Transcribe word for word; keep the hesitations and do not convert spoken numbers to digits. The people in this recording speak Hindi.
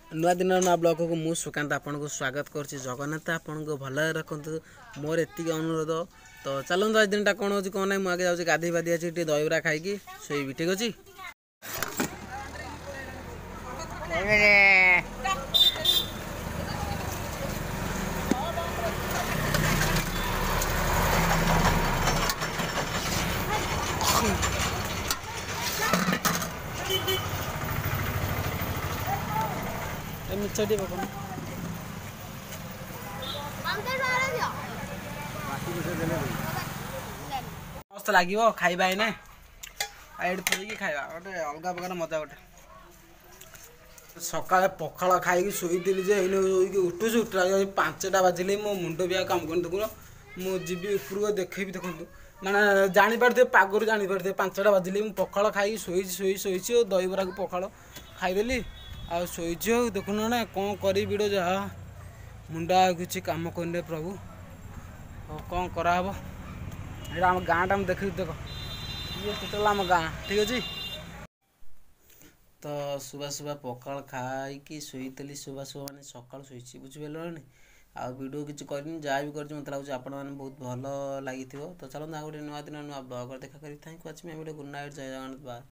नुआ दिन नुआ ब्लॉग को मु सुकांत आपन को स्वागत करछि। जगन्नाथ आपन को भल रखंतु मोर एतिक अनुरोध। तो चलंतु आज दिनटा कोन होछि कोन नै मु आगे जाउछि गाधी बादी अछि टे दहीबरा खाइकी सोइबी। ठीक अछि मिचटी पकड़ मस्त लगे खाइबा एने एड थोड़ी खाइबा गोटे अलग प्रकार मजा गोटे। सकाଳେ पखाल खाई शोली जे उठुस उठा पांचटा बाजिले मो मुंड भी काम कर देखुन मुझी उपरको देखेबी देखु मैंने जापारे पागुरी जापारे पांचटा बाजिले मुझे पखाल खाई शोई शोई शोई दहीबरा को पखाल खाईदेली आ शोची हो देखुन ना कौन करी भिड़ जहा मुंडा किसी कम करने प्रभु कौन कराब ये आम गाँ टा देख देख ये टोटाल आम गाँ। ठीक अच्छे तो सुबह सुबह पखाल खाई शोली सुबह सुबह मैंने सकाल शोची बुझिपारे आ वीडियो किसी करनी जहाँ भी कर मतलब लगे आपण मैंने बहुत भल लगी। तो चलो गोटे नुआ दिन नुआ ब्लॉग देखा करी thank you watching video. Good night जय जगन्नाथ बाय।